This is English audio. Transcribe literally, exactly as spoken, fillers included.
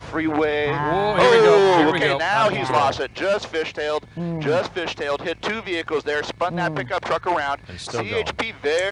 freeway. Ah. Oh, Here we go. Here we okay, go. now Okay. he's lost it. Just fishtailed. Mm. Just fishtailed. Hit two vehicles there. Spun that Mm. pickup truck around. And still C H P very.